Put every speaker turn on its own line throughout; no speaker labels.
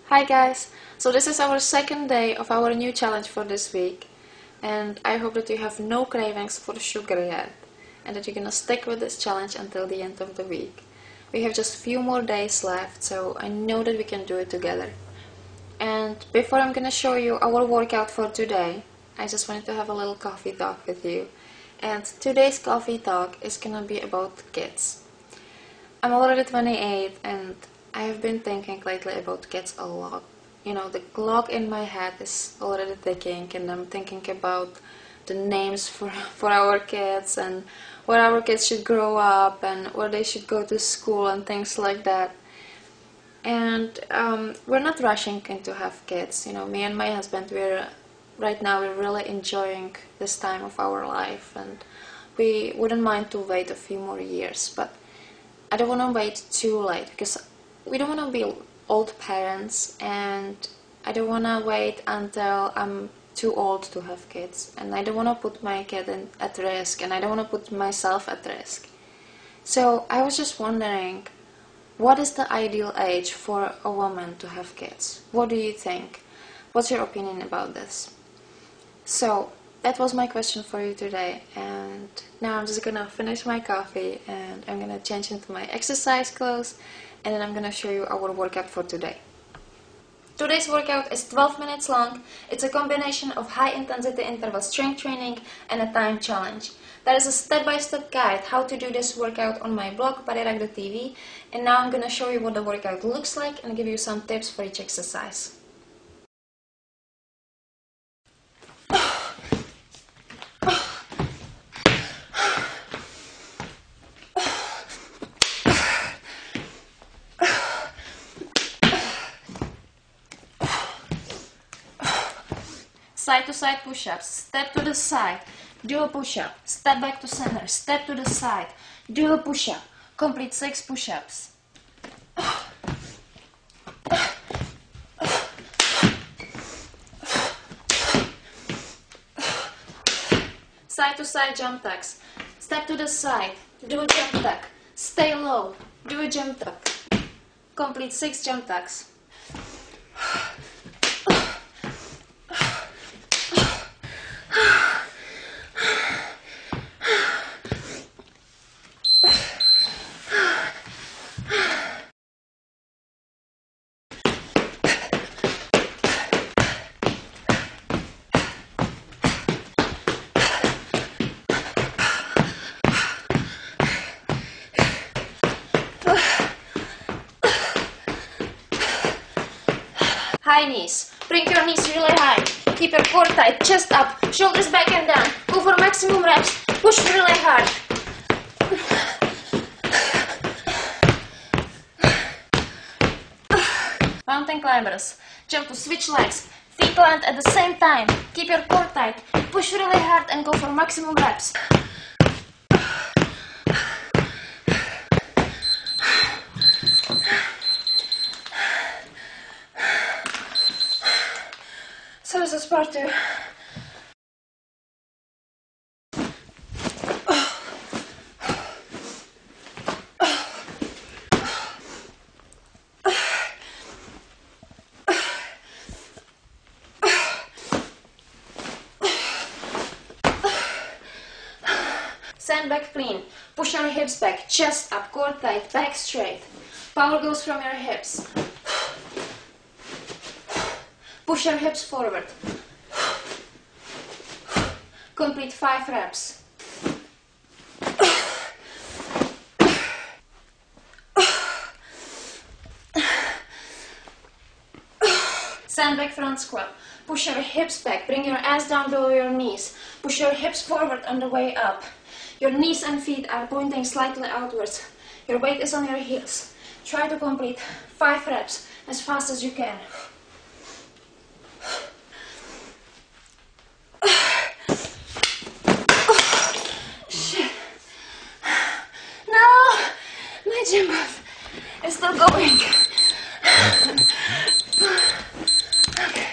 Hi guys! So this is our second day of our new challenge for this week, and I hope that you have no cravings for sugar yet and that you're gonna stick with this challenge until the end of the week. We have just a few more days left, so I know that we can do it together. And before I'm gonna show you our workout for today, I just wanted to have a little coffee talk with you. And today's coffee talk is gonna be about kids. I'm already 28 and I have been thinking lately about kids a lot. You know, the clock in my head is already ticking and I'm thinking about the names for our kids and where our kids should grow up and where they should go to school and things like that. And we're not rushing in to have kids. You know, me and my husband, right now we're really enjoying this time of our life and we wouldn't mind to wait a few more years, but I don't want to wait too late because we don't want to be old parents and I don't want to wait until I'm too old to have kids and I don't want to put my kid at risk and I don't want to put myself at risk. So I was just wondering, what is the ideal age for a woman to have kids? What do you think? What's your opinion about this? So that was my question for you today, and now I'm just gonna finish my coffee and I'm gonna change into my exercise clothes and then I'm gonna show you our workout for today. Today's workout is 12 minutes long. It's a combination of high intensity interval strength training and a time challenge. There is a step-by-step guide how to do this workout on my blog BodyRack.tv, and now I'm gonna show you what the workout looks like and give you some tips for each exercise. Side-to-side push-ups, step to the side, do a push-up, step back to center, step to the side, do a push-up, complete 6 push-ups. Side-to-side jump tucks, step to the side, do a jump tuck, stay low, do a jump tuck, complete 6 jump tucks. High knees. Bring your knees really high. Keep your core tight, chest up, shoulders back and down. Go for maximum reps. Push really hard. Mountain climbers. Jump to switch legs. Feet land at the same time. Keep your core tight. Push really hard and go for maximum reps. So this is part 2. Sandbag clean. Push your hips back, chest up, core tight, back straight. Power goes from your hips. Push your hips forward. Complete 5 reps. Sandbag front squat. Push your hips back. Bring your ass down below your knees. Push your hips forward on the way up. Your knees and feet are pointing slightly outwards. Your weight is on your heels. Try to complete 5 reps as fast as you can. Shit. No! My gym buff is still going. Okay.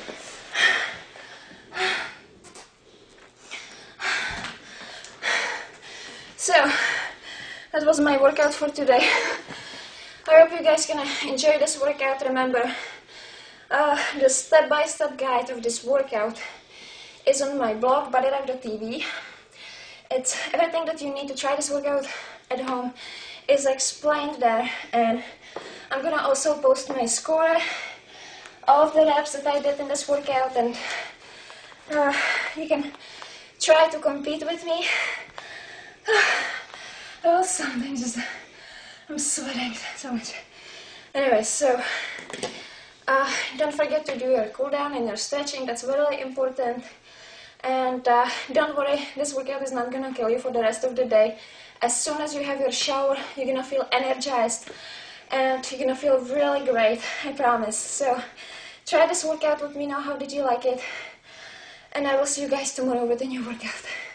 So, that was my workout for today. I hope you guys gonna enjoy this workout. Remember, The step-by-step guide of this workout is on my blog, bodylife.tv. It's everything that you need to try this workout at home is explained there, and I'm gonna also post my score, all of the reps that I did in this workout, and you can try to compete with me. Oh, something just, I'm sweating so much. Anyway, so don't forget to do your cool down and your stretching. That's really important. And don't worry, this workout is not gonna kill you for the rest of the day. As soon as you have your shower, you're gonna feel energized and you're gonna feel really great, I promise. So try this workout, let me know how did you like it, and I will see you guys tomorrow with a new workout.